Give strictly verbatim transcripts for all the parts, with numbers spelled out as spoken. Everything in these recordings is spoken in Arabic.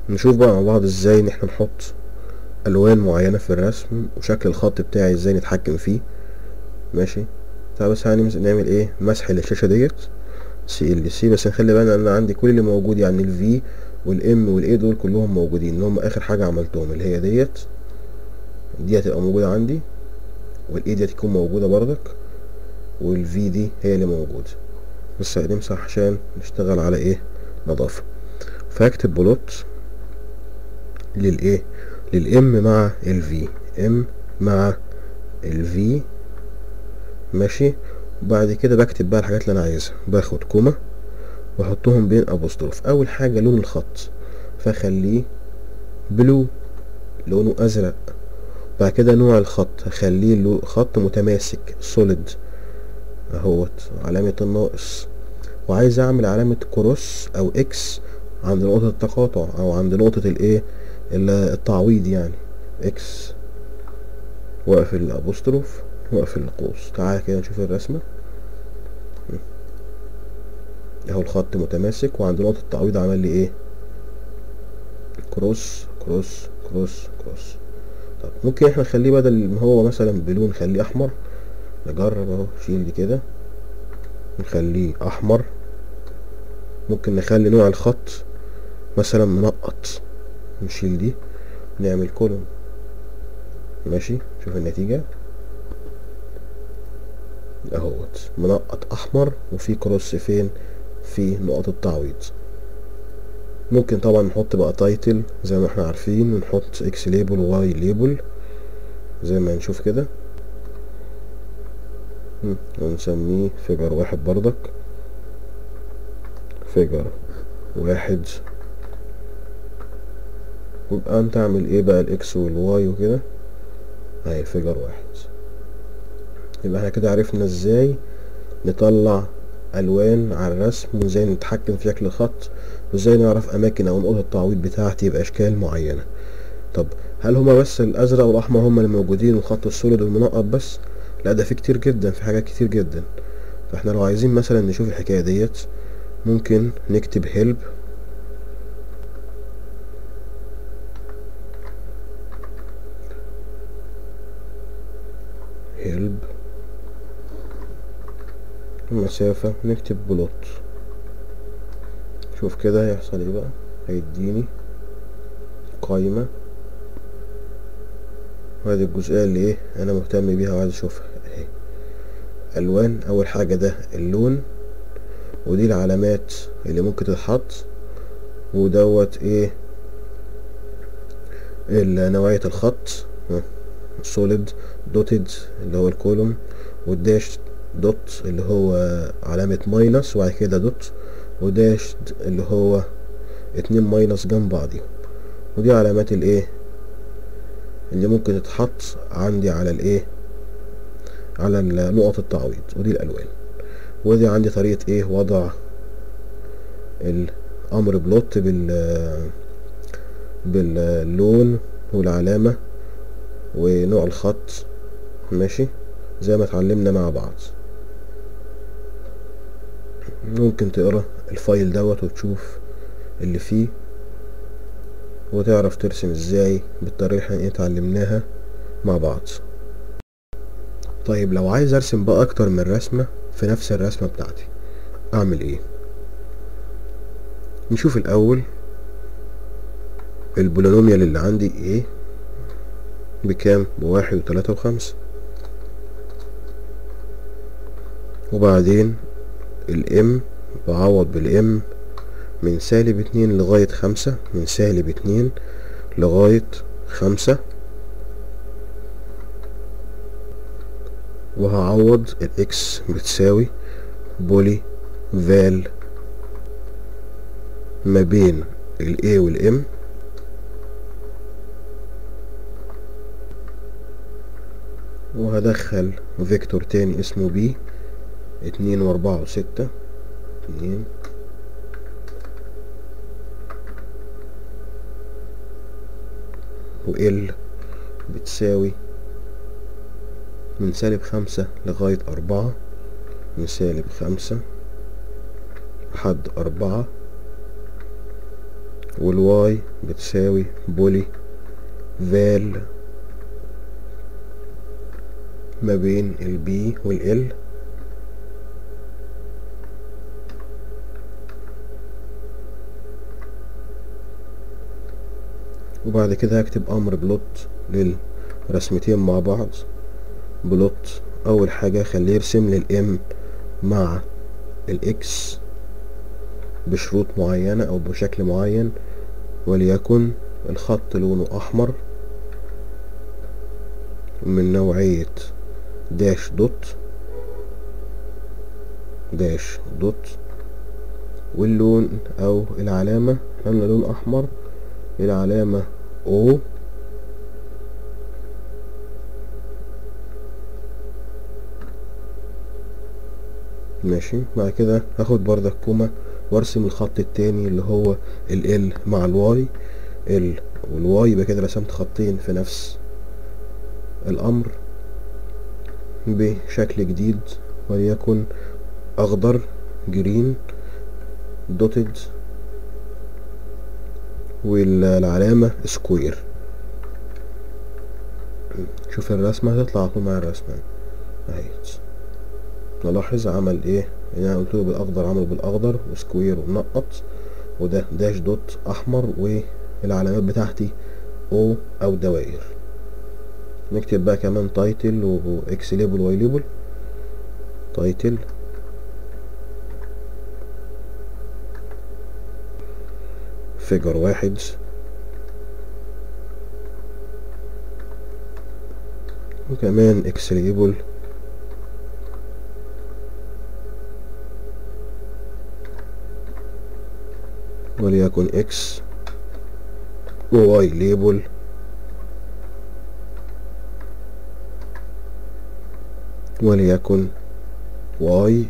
نشوف بقى مع بعض ازاي ان احنا نحط الوان معينة في الرسم وشكل الخط بتاعي ازاي نتحكم فيه. ماشي. طب بس هنمسك نعمل ايه، مسح للشاشة ديت سي ال سي، بس نخلي بالنا ان انا عندي كل اللي موجود، يعني الفي والام والاي دول كلهم موجودين، اللي هم اخر حاجة عملتهم اللي هي ديت، دي هتبقى موجودة عندي، والاي دي هتكون موجودة بردك، والفي دي هي اللي موجودة. بس هنمسح عشان نشتغل على ايه، نظافة. فاكتب بلوت للايه، للام مع الفي، ام مع الفي. ماشي. وبعد كده بكتب بقى الحاجات اللي انا عايزها، باخد كوما واحطهم بين ابوستروف. اول حاجة لون الخط فخليه بلو، لونه ازرق. بعد كده نوع الخط هخليه خط متماسك سوليد اهوت، علامة الناقص. وعايز اعمل علامة كروس او اكس عند نقطة التقاطع او عند نقطة الايه، التعويض يعني، اكس، واقفل الابوستروف واقفل القوس. تعالى كده نشوف الرسمة اهو، الخط متماسك وعند نقطة التعويض عمل لي ايه، كروس كروس كروس كروس. طب ممكن احنا نخليه بدل ما هو مثلا بلون نخليه احمر. نجرب اهو، شيل دي كده نخليه احمر. ممكن نخلي نوع الخط مثلا منقط، نشيل دي نعمل كولوم. ماشي. شوف النتيجة اهوت، منقط احمر وفي كروس فين، في نقط التعويض. ممكن طبعا نحط بقى تايتل زي ما احنا عارفين، ونحط اكس ليبل وواي ليبل زي ما نشوف كده، ونسميه فيجر واحد بردك، فيجر واحد. يبقى انت اعمل ايه بقى، الاكس والواي وكده اهي فيجر واحد. يبقى احنا كده عرفنا ازاي نطلع الوان على الرسم، وازاي نتحكم في شكل الخط، وازاي نعرف اماكن او نقط التعويض بتاعتي باشكال معينة. طب هل هما بس الازرق والاحمر هما اللي موجودين وخط السوليد والمنقط بس؟ لا، ده في كتير جدا، في حاجات كتير جدا. فاحنا لو عايزين مثلا نشوف الحكاية ديت ممكن نكتب هيلب، هيلب المسافة، نكتب بلوت. شوف كده هيحصل ايه بقى، هيديني قائمة. وهذه الجزئية اللي ايه انا مهتم بيها وعايز اشوفها اهي، الوان. اول حاجة ده اللون، ودي العلامات اللي ممكن تتحط، ودوت ايه نوعية الخط، سوليد، دوتد اللي هو الكولوم، والداش دوت اللي هو علامة ماينس وبعد كده دوت، وداش اللي هو اتنين ماينس جنب بعضهم. ودي علامات الايه اللي ممكن تتحط عندي على الايه، على نقط التعويض. ودي الالوان. ودي عندي طريقة ايه وضع الامر بلوت بال باللون والعلامة ونوع الخط. ماشي. زي ما اتعلمنا مع بعض. ممكن تقرا الفايل دوت وتشوف اللي فيه وتعرف ترسم ازاي بالطريقة اللي اتعلمناها مع بعض. طيب لو عايز ارسم بقى اكتر من رسمة في نفس الرسمة بتاعتي اعمل ايه؟ نشوف الاول البولينوميال اللي عندي ايه بكام، بواحد وتلاتة وخمسة. وبعدين الام بعوض بالام من سالب اتنين لغاية خمسة، من سالب اتنين لغاية خمسة. وهعوض الاكس بتساوي بولي فال ما بين الاي والام، وهدخل فيكتور تاني اسمه بي، اتنين واربعة وستة، اتنين وال بتساوي من سالب خمسة لغاية أربعة، من سالب خمسة لحد أربعة، والواي بتساوي بولي فال ما بين البي والال، وبعد كده هكتب امر بلوت للرسمتين مع بعض. بلوت اول حاجة خليه يرسم لي الام مع الاكس بشروط معينة او بشكل معين، وليكن الخط لونه احمر من نوعية داش دوت داش دوت، واللون او العلامة قلنا لون احمر، العلامة او، ماشي. بعد كده هاخد بردك كوما وارسم الخط التاني اللي هو ال L مع الواي، ال والواي، يبقى كده رسمت خطين في نفس الامر بشكل جديد، وليكن اخضر جرين دوتد، والعلامة سكوير. شوف الرسمة هتطلع على طول مع الرسمة اهيت. نلاحظ عمل ايه، يعني انا قلت له بالاخضر عمله بالاخضر وسكوير ومنقط، وده داش دوت احمر، والعلامات بتاعتي او او دوائر. نكتب بقى كمان تايتل واكس ليبل واي ليبل. تايتل فيجر واحد، وكمان اكس ليبل وليكن اكس، وواي ليبل وليكن واي.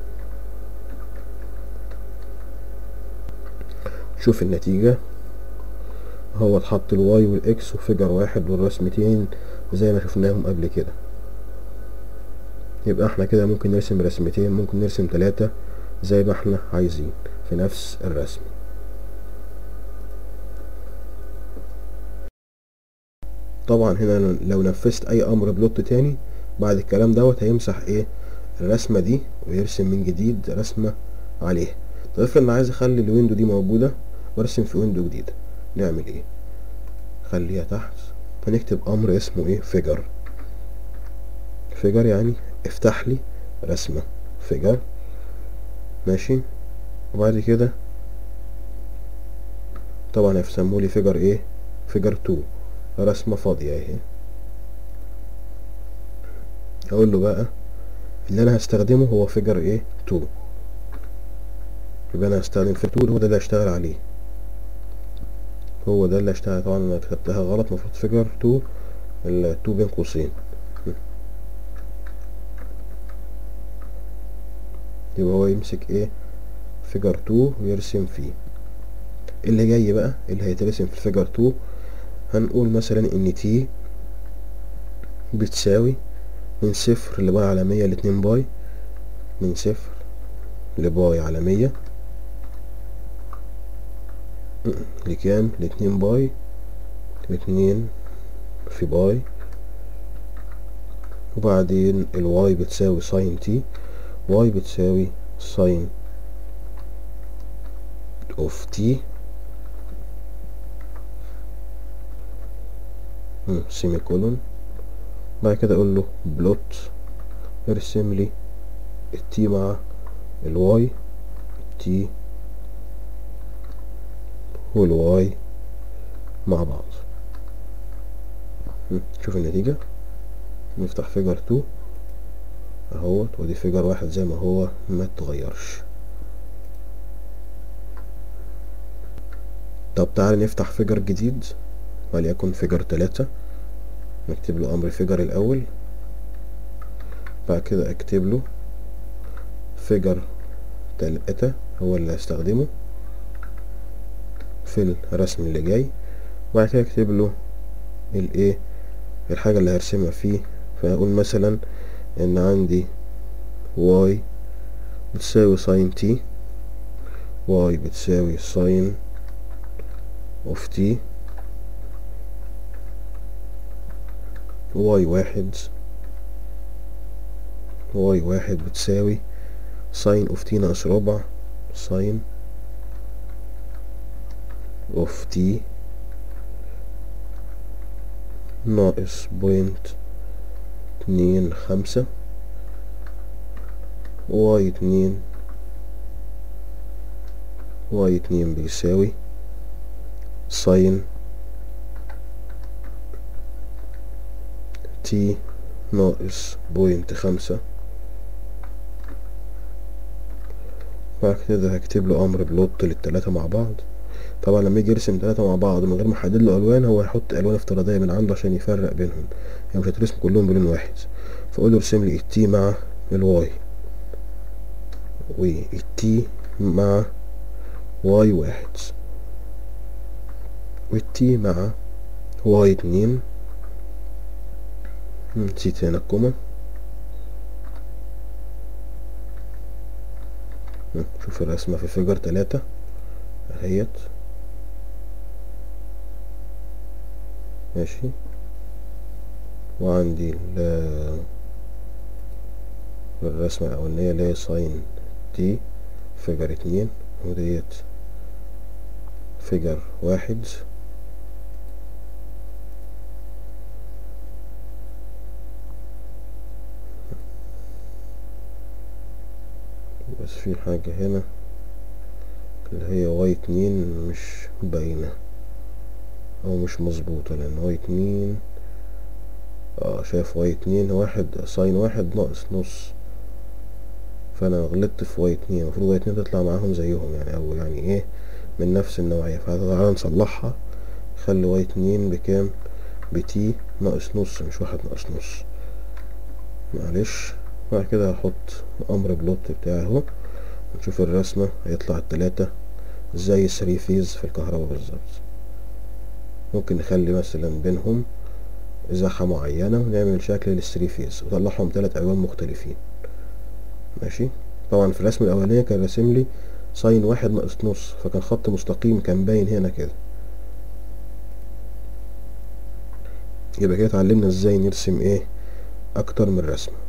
شوف النتيجة، هو اتحط الواي والاكس وفيجر واحد والرسمتين زي ما شفناهم قبل كده. يبقى احنا كده ممكن نرسم رسمتين، ممكن نرسم تلاتة زي ما احنا عايزين في نفس الرسم. طبعا هنا لو نفذت اي امر بلوت تاني بعد الكلام دوت هيمسح ايه الرسمة دي ويرسم من جديد رسمة عليها. طيب افرض انا عايز اخلي الويندو دي موجودة وارسم في ويندو جديدة، نعمل ايه؟ خليها تحت، هنكتب امر اسمه ايه فيجر. فيجر يعني افتح لي رسمة فيجر، ماشي. وبعد كده طبعا هيسموا لي فيجر ايه فيجر تو، رسمة فاضية اهي. اقول له بقى اللي انا هستخدمه هو فيجر ايه تو، يبقى انا هستخدم في تو، هو ده اللي هشتغل عليه، هو ده اللي هشتغل. طبعا انا كتبتها غلط، المفروض فيجر تو التو بين قوسين، يبقى هو يمسك ايه فيجر تو ويرسم فيه. اللي جاي بقى اللي هيترسم في فيجر تو، هنقول مثلا ان تي بتساوي من صفر لباي على مية لاتنين باي، من صفر لباي على مية لكام لاتنين باي، لاتنين في باي. وبعدين الواي بتساوي ساين تي، واي بتساوي ساين اوف تي سيمي كولون. بعد كده اقول له بلوت ارسم لي التي مع الواي، التي والواي مع بعض. شوف النتيجة، نفتح فيجر تو اهوت، ودي فيجر واحد زي ما هو ما اتغيرش. طب تعالى نفتح فيجر جديد وليكن فيجر تلاتة. نكتب له امر فيجر الاول، بعد كده اكتب له فيجر تلاتة هو اللي هستخدمه في الرسم اللي جاي. بعد كده اكتب له الايه الحاجة اللي هرسمها فيه، فاقول مثلا ان عندي واي بتساوي ساين تي، واي بتساوي ساين اوف تي واي واحد واي واحد بتساوي ساين اوف تي ناقص ربع ساين اوف تي ناقص بوينت اتنين خمسة واي اتنين واي اتنين بيساوي ساين تي ناقص بوينت خمسة. بعد كده هكتب له امر بلوت للتلاتة مع بعض. طبعا لما يجي يرسم تلاتة مع بعض من غير ما احدد له الوان، هو هيحط الوان افتراضيه من عنده عشان يفرق بينهم، يعني مش هترسم كلهم بلون واحد. فاقول له ارسم لي التي مع الواي والتي مع واي واحد والتي مع واي اتنين. نسيت هنا الكومة. شوف الرسمة في فيجر تلاتة اهيت ماشي. وعندي الرسمة الأولانية اللي هي ساين تي فيجر اتنين، وديت فيجر واحد. بس في حاجة هنا اللي هي واي اتنين مش باينة او مش مظبوطة، لان واي اتنين اه شايف واي اتنين واحد ساين واحد ناقص نص، فانا غلطت في واي اتنين. المفروض واي اتنين تطلع معاهم زيهم يعني، او يعني ايه من نفس النوعية. فتعالى نصلحها، خلي واي اتنين بكام؟ بتي ناقص نص مش واحد ناقص نص، معلش. بعد كده هحط امر بلوت بتاعي اهو، نشوف الرسمة هيطلع التلاتة زي الثري فيز في الكهرباء بالظبط. ممكن نخلي مثلا بينهم ازاحة معينة ونعمل شكل للثري فيز وطلعهم تلات الوان مختلفين ماشي. طبعا في الرسمة الاولانية كان راسم لي ساين واحد ناقص نص، فكان خط مستقيم كان باين هنا كده. يبقى كده اتعلمنا ازاي نرسم ايه اكتر من رسمة.